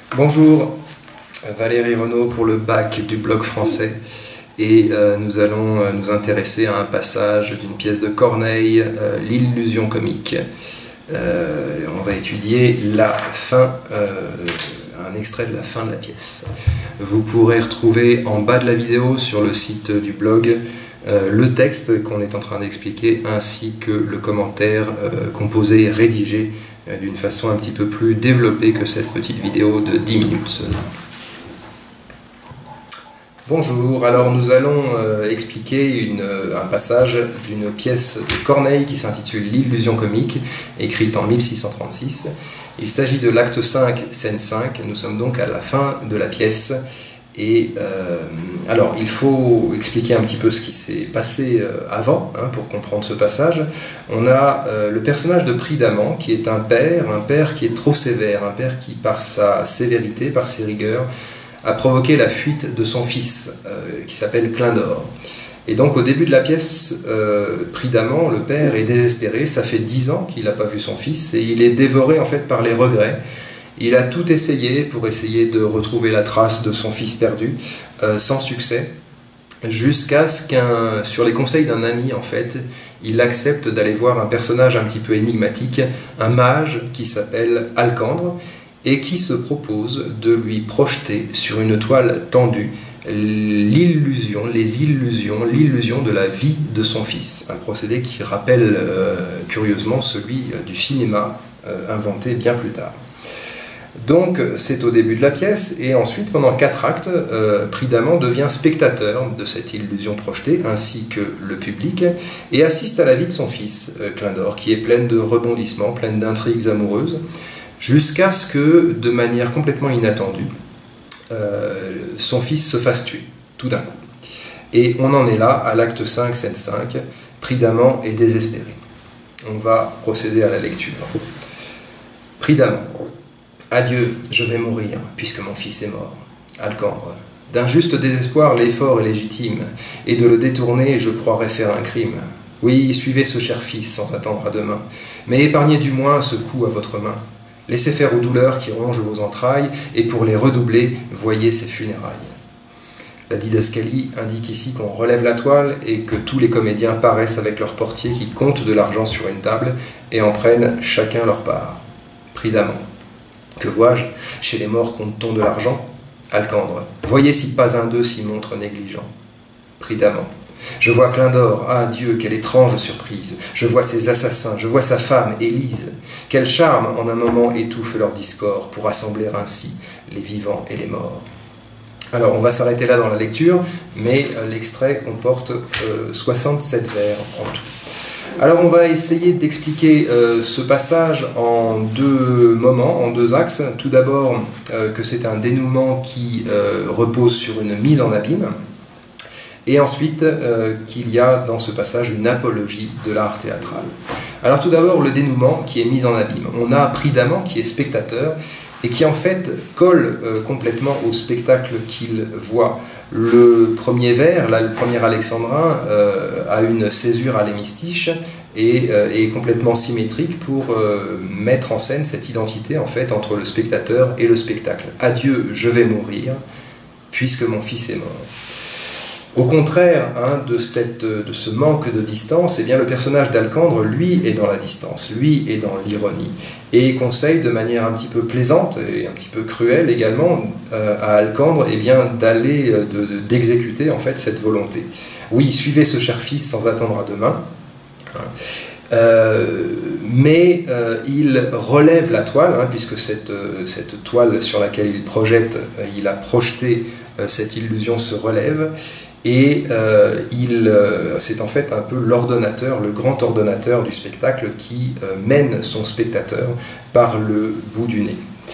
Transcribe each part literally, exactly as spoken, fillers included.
Bonjour, Valérie Renaud pour le bac du bloc français et euh, nous allons euh, nous intéresser à un passage d'une pièce de Corneille, euh, l'illusion comique. Euh, on va étudier la fin, euh, un extrait de la fin de la pièce. Vous pourrez retrouver en bas de la vidéo sur le site du blog euh, le texte qu'on est en train d'expliquer ainsi que le commentaire euh, composé et rédigé euh, d'une façon un petit peu plus développée que cette petite vidéo de dix minutes seulement. Bonjour, alors nous allons euh, expliquer une, euh, un passage d'une pièce de Corneille qui s'intitule L'illusion comique, écrite en mille six cent trente-six. Il s'agit de l'acte cinq, scène cinq, nous sommes donc à la fin de la pièce. Et euh, alors, il faut expliquer un petit peu ce qui s'est passé euh, avant, hein, pour comprendre ce passage. On a euh, le personnage de Prydamant, qui est un père, un père qui est trop sévère, un père qui, par sa sévérité, par ses rigueurs, a provoqué la fuite de son fils, euh, qui s'appelle Clindor. Et donc au début de la pièce, euh, Prydamant, le père, est désespéré, ça fait dix ans qu'il n'a pas vu son fils, et il est dévoré en fait par les regrets. Il a tout essayé pour essayer de retrouver la trace de son fils perdu, euh, sans succès, jusqu'à ce qu'un, sur les conseils d'un ami en fait, il accepte d'aller voir un personnage un petit peu énigmatique, un mage qui s'appelle Alcandre, et qui se propose de lui projeter sur une toile tendue l'illusion, les illusions, l'illusion de la vie de son fils. Un procédé qui rappelle euh, curieusement celui du cinéma euh, inventé bien plus tard. Donc c'est au début de la pièce, et ensuite pendant quatre actes, euh, Prydamant devient spectateur de cette illusion projetée, ainsi que le public, et assiste à la vie de son fils, euh, Clindor, qui est pleine de rebondissements, pleine d'intrigues amoureuses, jusqu'à ce que, de manière complètement inattendue, euh, son fils se fasse tuer, tout d'un coup. Et on en est là, à l'acte cinq, scène cinq, Prydamant est désespéré. On va procéder à la lecture. Prydamant. Adieu, je vais mourir, puisque mon fils est mort. Alcandre. D'un juste désespoir, l'effort est légitime, et de le détourner, je croirais faire un crime. Oui, suivez ce cher fils sans attendre à demain, mais épargnez du moins ce coup à votre main. Laissez faire aux douleurs qui rongent vos entrailles, et pour les redoubler, voyez ces funérailles. La didascalie indique ici qu'on relève la toile et que tous les comédiens paraissent avec leur portier qui compte de l'argent sur une table et en prennent chacun leur part. Prydamant. Que vois-je? Chez les morts compte-t-on de l'argent? Alcandre. Voyez si pas un d'eux s'y montre négligent. Prydamant. Je vois Clindor, ah Dieu, quelle étrange surprise. Je vois ses assassins, je vois sa femme, Élise. Quel charme en un moment étouffe leur discord pour assembler ainsi les vivants et les morts. Alors on va s'arrêter là dans la lecture, mais euh, l'extrait comporte euh, soixante-sept vers en tout. Alors on va essayer d'expliquer euh, ce passage en deux moments, en deux axes. Tout d'abord euh, que c'est un dénouement qui euh, repose sur une mise en abîme, et ensuite euh, qu'il y a dans ce passage une apologie de l'art théâtral. Alors tout d'abord le dénouement qui est mis en abîme. On a Prydamant qui est spectateur et qui en fait colle euh, complètement au spectacle qu'il voit. Le premier vers, là, le premier alexandrin, euh, a une césure à l'hémistiche et euh, est complètement symétrique pour euh, mettre en scène cette identité en fait entre le spectateur et le spectacle. Adieu, je vais mourir, puisque mon fils est mort. Au contraire hein, de, cette, de ce manque de distance, eh bien, le personnage d'Alcandre, lui, est dans la distance, lui, est dans l'ironie, et conseille de manière un petit peu plaisante et un petit peu cruelle également euh, à Alcandre eh bien, d'aller, de, de, d'exécuter en fait cette volonté. Oui, suivez ce cher fils sans attendre à demain, hein. Euh, mais euh, il relève la toile, hein, puisque cette, euh, cette toile sur laquelle il projette, euh, il a projeté euh, cette illusion se relève, et euh, il, euh, c'est en fait un peu l'ordonnateur, le grand ordonnateur du spectacle qui euh, mène son spectateur par le bout du nez.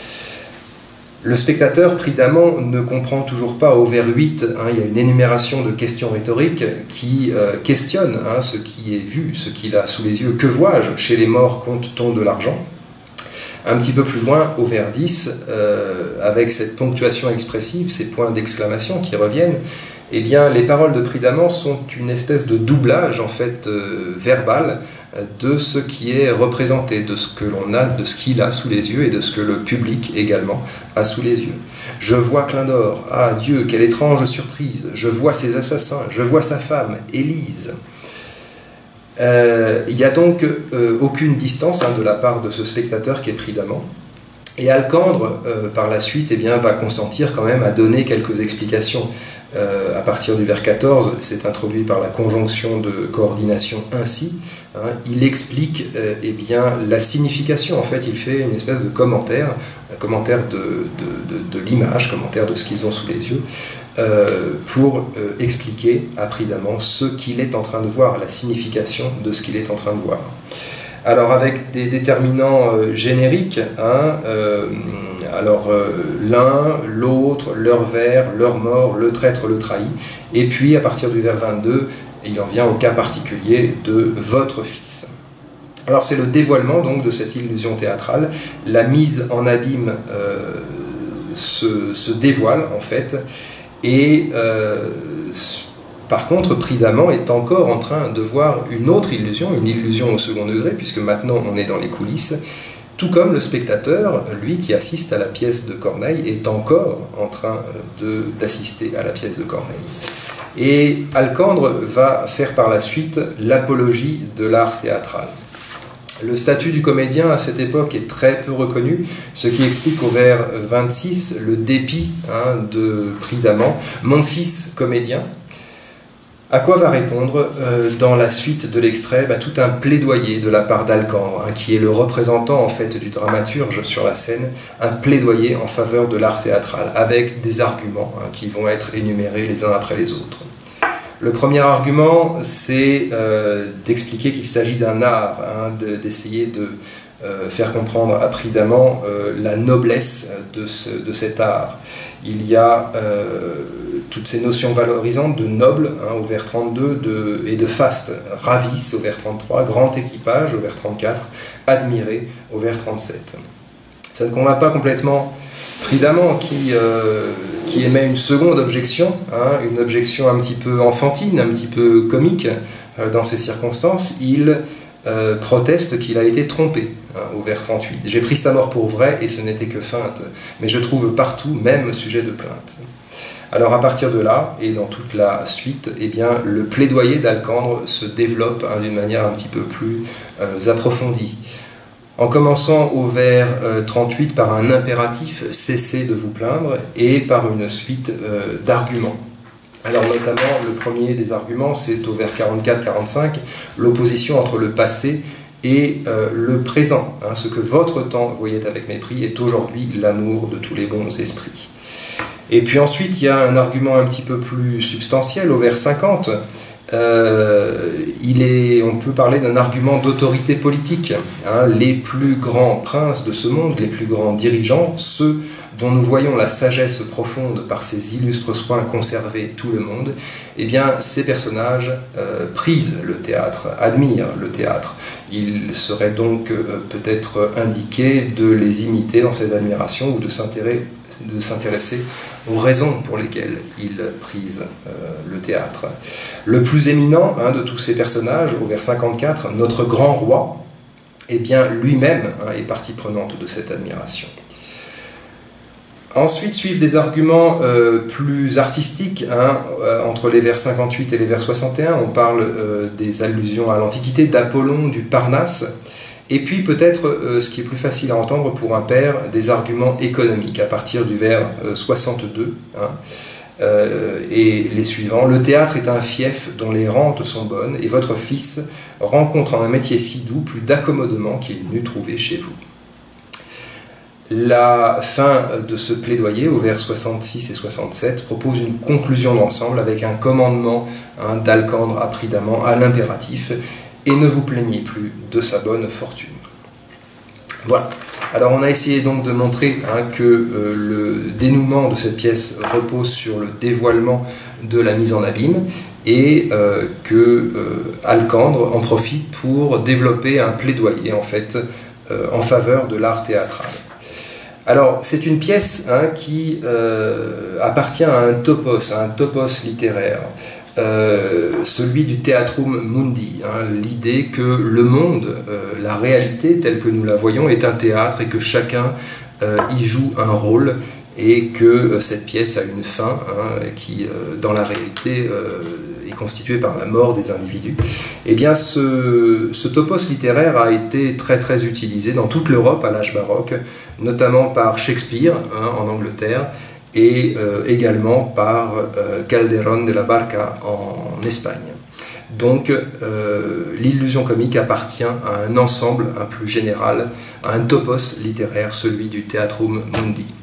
Le spectateur, Prydamant, ne comprend toujours pas au vers huit, hein, il y a une énumération de questions rhétoriques qui euh, questionnent hein, ce qui est vu, ce qu'il a sous les yeux. Que vois-je? Chez les morts compte-t-on de l'argent? Un petit peu plus loin, au vers dix, euh, avec cette ponctuation expressive, ces points d'exclamation qui reviennent, eh bien, les paroles de Prix-d'Amont sont une espèce de doublage, en fait, euh, verbal, de ce qui est représenté, de ce que l'on a, de ce qu'il a sous les yeux et de ce que le public également a sous les yeux. Je vois Clin d'Or, ah Dieu, quelle étrange surprise, je vois ses assassins, je vois sa femme, Élise. Euh, il n'y a donc euh, aucune distance hein, de la part de ce spectateur qui est Prix-d'Amont. Et Alcandre, euh, par la suite, eh bien, va consentir quand même à donner quelques explications. Euh, à partir du vers quatorze, c'est introduit par la conjonction de coordination « ainsi ». Hein, il explique euh, eh bien, la signification, en fait, il fait une espèce de commentaire, un commentaire de, de, de, de l'image, commentaire de ce qu'ils ont sous les yeux, euh, pour euh, expliquer à Prix-d'Amont ce qu'il est en train de voir, la signification de ce qu'il est en train de voir. Alors avec des déterminants euh, génériques, hein, euh, alors euh, l'un, l'autre, leur vers, leur mort, le traître, le trahi, et puis à partir du vers vingt-deux, il en vient au cas particulier de votre fils. Alors c'est le dévoilement donc de cette illusion théâtrale, la mise en abîme euh, se, se dévoile en fait, et euh, par contre, Prix-d'Amont est encore en train de voir une autre illusion, une illusion au second degré, puisque maintenant on est dans les coulisses, tout comme le spectateur, lui qui assiste à la pièce de Corneille, est encore en train d'assister à la pièce de Corneille. Et Alcandre va faire par la suite l'apologie de l'art théâtral. Le statut du comédien à cette époque est très peu reconnu, ce qui explique au vers vingt-six le dépit hein, de Prix-d'Amont, « Mon fils comédien ». À quoi va répondre euh, dans la suite de l'extrait bah, tout un plaidoyer de la part d'Alcandre, hein, qui est le représentant en fait du dramaturge sur la scène, un plaidoyer en faveur de l'art théâtral, avec des arguments hein, qui vont être énumérés les uns après les autres. Le premier argument, c'est euh, d'expliquer qu'il s'agit d'un art, hein, d'essayer de, de euh, faire comprendre à Prix-d'Amont euh, la noblesse de, ce, de cet art. Il y a euh, toutes ces notions valorisantes de noble hein, au vers trente-deux de, et de faste, ravisse au vers trente-trois, grand équipage au vers trente-quatre, admiré au vers trente-sept. Ça ne convainc pas complètement Prix-d'Amont qui, euh, qui émet une seconde objection, hein, une objection un petit peu enfantine, un petit peu comique euh, dans ces circonstances. Il euh, proteste qu'il a été trompé hein, au vers trente-huit. J'ai pris sa mort pour vrai et ce n'était que feinte, mais je trouve partout même sujet de plainte. Alors à partir de là, et dans toute la suite, eh bien, le plaidoyer d'Alcandre se développe hein, d'une manière un petit peu plus euh, approfondie. En commençant au vers euh, trente-huit par un impératif « cessez de vous plaindre » et par une suite euh, d'arguments. Alors notamment, le premier des arguments, c'est au vers quarante-quatre quarante-cinq, l'opposition entre le passé et euh, le présent. Hein, ce que votre temps voyait avec mépris est aujourd'hui l'amour de tous les bons esprits. Et puis ensuite, il y a un argument un petit peu plus substantiel au vers cinquante. Euh, il est, on peut parler d'un argument d'autorité politique. Hein. Les plus grands princes de ce monde, les plus grands dirigeants, ceux dont nous voyons la sagesse profonde par ces illustres soins conserver tout le monde, eh bien, ces personnages euh, prisent le théâtre, admirent le théâtre. Il serait donc euh, peut-être indiqué de les imiter dans cette admiration ou de s'intéresser de s'intéresser aux raisons pour lesquelles ils prisent euh, le théâtre. Le plus éminent hein, de tous ces personnages, au vers cinquante-quatre, notre grand roi, eh bien lui-même hein, est partie prenante de cette admiration. Ensuite suivent des arguments euh, plus artistiques, hein, euh, entre les vers cinquante-huit et les vers soixante et un, on parle euh, des allusions à l'Antiquité, d'Apollon, du Parnasse, et puis peut-être, euh, ce qui est plus facile à entendre pour un père, des arguments économiques, à partir du vers euh, soixante-deux, hein, euh, et les suivants. Le théâtre est un fief dont les rentes sont bonnes, et votre fils rencontre en un métier si doux plus d'accommodement qu'il n'eût trouvé chez vous. La fin de ce plaidoyer, au vers soixante-six et soixante-sept, propose une conclusion d'ensemble avec un commandement hein, d'Alcandre à Prix-d'Amont à l'impératif « et ne vous plaignez plus de sa bonne fortune ». Voilà. Alors on a essayé donc de montrer hein, que euh, le dénouement de cette pièce repose sur le dévoilement de la mise en abîme et euh, que euh, Alcandre en profite pour développer un plaidoyer en fait euh, en faveur de l'art théâtral. Alors, c'est une pièce hein, qui euh, appartient à un topos, à un topos littéraire, euh, celui du Theatrum Mundi, hein, l'idée que le monde, euh, la réalité telle que nous la voyons, est un théâtre et que chacun euh, y joue un rôle, et que euh, cette pièce a une fin hein, qui, euh, dans la réalité, euh, est constituée par la mort des individus. Eh bien, ce, ce topos littéraire a été très très utilisé dans toute l'Europe à l'âge baroque, notamment par Shakespeare hein, en Angleterre, et euh, également par euh, Calderón de la Barca en Espagne. Donc euh, l'illusion comique appartient à un ensemble un plus général, à un topos littéraire, celui du Theatrum Mundi.